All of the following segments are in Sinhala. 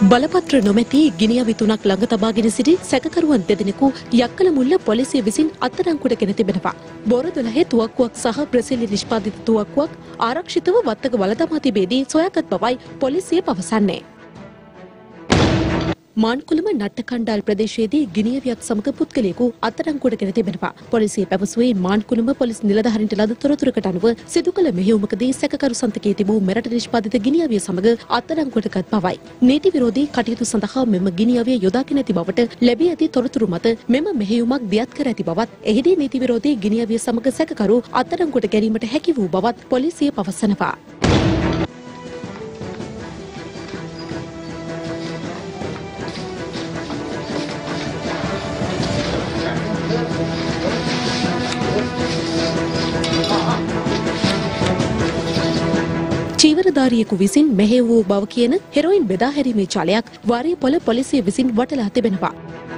බලපත්‍ර නොමැති ගිනියවි 3ක් ළඟ තබාගෙන සිටි සැකකරුවන් දෙදෙනෙකු යක්කලමුල්ල පොලිසිය විසින් අත්අඩංගුවට ගෙන තිබෙනවා. බොර 12 තුවක්කුවක් සහ බ්‍රසීලි නිෂ්පාදිත තුවක්කුවක් ආරක්ෂිතව වත්තක වළදමා තිබේදී සොයාගත් බවයි පොලිසිය පවසන්නේ. මාන්කුලම නට්ටකණ්ඩාල් ප්‍රදේශයේදී ගිනියවියක් සමග පුද්ගලයෙකු අත්අඩංගුවට ගෙන තිබෙනවා. පොලිසිය පැවසුවේ මාන්කුලම පොලිස් නිලධාරීන්ට ලද තොරතුරකට අනුව සිදු කළ මෙහෙයුමකදී සැකකරු සන්තකයේ තිබූ මෙරට නිෂ්පාදිත ගිනියවිය සමග අත්අඩංගුවට ගත් බවයි. නීති විරෝධී කටයුතු සඳහා මෙම ගිනියවිය යොදාගෙන ඇති බවට ලැබී ඇති තොරතුරු මත මෙම මෙහෙයුමක් දියත් කර ඇති බවත් එහිදී නීති විරෝධී ගිනියවිය සමග සැකකරු අත්අඩංගුවට ගැනීමට හැකි වූ බවත් පොලිසිය පවසනවා. චීවරධාරියෙකු විසින් මෙහෙය වූ බව කියන හෙරොයින් බෙදා හැරීමේ ජලයක් වාරියපොළ පොලිසිය විසින් වටලා තිබෙනවා.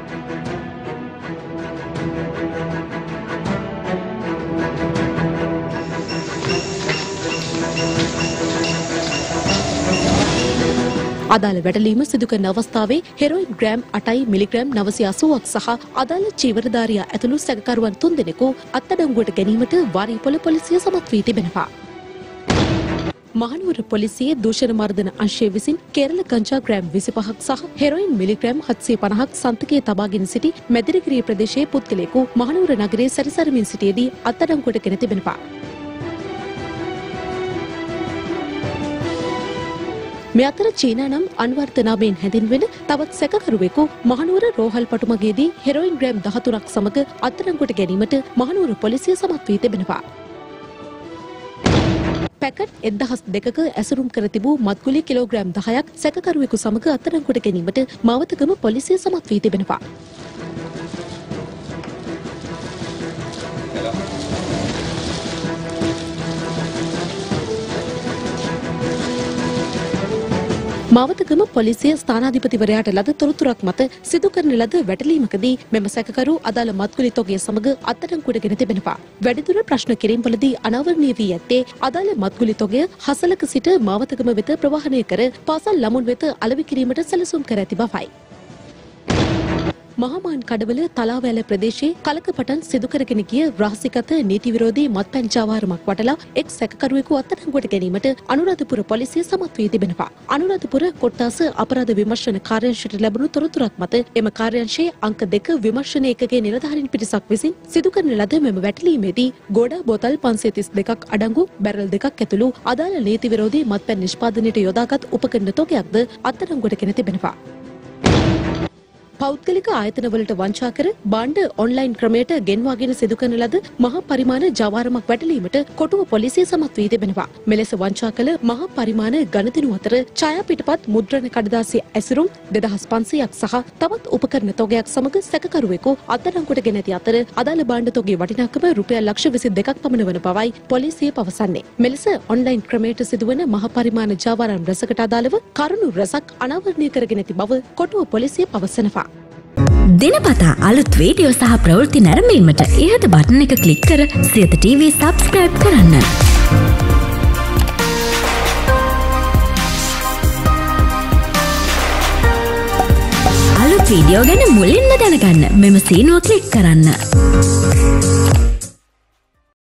අදාළ වැටලීම සිදු කරන අවස්ථාවේ හෙරොයින් ග්‍රෑම් 8 මිලිග්‍රෑම් 980ක් සහ අදාළ චීවරධාරියා ඇතුළු සැකකරුවන් 3 දෙනෙකු අත්අඩංගුවට ගැනීමට වාරියපොළ පොලිසිය සමත් වී තිබෙනවා. මහනුවර පොලිසියේ දූෂණ මර්දන අංශය විසින් කේරළ ගංජා ග්‍රෑම් 25ක් සහ හෙරොයින් මිලිග්‍රෑම් 750ක් සන්තකයේ තබාගෙන සිටි මැදිරිගිරිය ප්‍රදේශයේ පුද්ගලයෙකු මහනුවර නගරයේ සැරිසරමින් සිටියේදී අත්අඩංගුවට ගෙන තිබෙනවා. මේ අතර චීනා නම් අන්වර්ථ නාමයෙන් හැඳින්වෙන තවත් සැකකරුවෙකු මහනුවර රෝහල් පටුමගේදී හෙරොයින් ග්‍රෑම් 13ක් සමග අත්අඩංගුවට ගැනීමට මහනුවර පොලිසිය සමත් වී තිබෙනවා. පැකට් 1002ක ඇසුරුම් කර තිබූ මත්ගුලි කිලෝග්‍රෑම් 10ක් සැකකරුවෙකු සමග අත්අඩංගුවට ගැනීමට මාවතගම පොලිසිය සමත් වී තිබෙනවා. මාවතගම පොලිසිය ස්ථානාධිපතිවරයාට ලද තොරතුරක් මත සිදු කරන ලද වැටලීමකදී මෙම සැකකරු අදාළ මත්ගුලි තොගය සමග අත්අඩංගුවට ගෙන තිබෙනවා. වැඩිදුර ප්‍රශ්න කිරීම්වලදී අනාවරණය වී ඇත්තේ අදාළ මත්ගුලි තොගය හසලක සිට මාවතගම වෙත ප්‍රවාහනය කර පාසල් ළමුන් වෙත අලෙවි කිරීමට සැලසුම් කර ඇති බවයි. මහාමාන් කඩවල තලාවැල ප්‍රදේශයේ කලකපටන් සිදු කරගෙන ගිය රහසිගත නීති විරෝධී මත්පැන් ජාවාරමක් වටලා එක් සැකකරුවෙකු අත්අඩංගුවට ගැනීමට අනුරාධපුර පොලිසිය සමත් වී තිබෙනවා. අනුරාධපුර කොට්ටාස අපරාධ විමර්ශන කාර්යාංශයට ලැබුණු තොරතුරක් මත එම කාර්යාංශයේ අංක 2 විමර්ශන ඒකකයේ නිලධාරීන් පිරිසක් විසින් සිදු කරන ලද මෙම වැටලීමේදී ගෝඩා බෝතල් 532ක් අඩංගු බැරල් 2ක් ඇතුළු අදාළ නීති විරෝධී මත්පැන් නිෂ්පාදනයට යොදාගත් උපකරණ තොගයක්ද අත්අඩංගුවට ගෙන තිබෙනවා. පෞද්ගලික ආයතනවලට වංචා කර භාණ්ඩ ඔන්ලයින් ක්‍රමයට ගෙන්වාගෙන සිදු කරන ලද මහා පරිමාණ ජවාරමක් වැටලීමට කොටුව පොලිසිය සමත් වී තිබෙනවා. මෙලෙස වංචා කළ මහා පරිමාණ ගණදිනු අතර ඡායා පිටපත් මුද්‍රණ කඩදාසි ඇසුරුම් 2500ක් සහ තවත් උපකරණ තොගයක් සමග සැකකරුවෙකු අත්අඩංගුවට ගෙන ඇති අතර අදාළ භාණ්ඩ තොගේ වටිනාකම රුපියල් ලක්ෂ 22ක් පමණ වන බවයි පොලිසිය පවසන්නේ. මෙලෙස ඔන්ලයින් ක්‍රමයට සිදුවන මහා පරිමාණ ජවාරම් රැසකට අදාළව කරුණු රැසක් අනාවරණය කරගෙන ඇති බව කොටුව පොලිසිය පවසනවා. දිනපතා අලුත් වීඩියෝ සහ ප්‍රවෘත්ති නැරඹීමට ඉහත බටන් එක ක්ලික් කර සියත TV සබ්ස්ක්‍රයිබ් කරන්න. අලුත් වීඩියෝ ගැන මුලින්ම දැනගන්න මෙම සීනුව ක්ලික් කරන්න.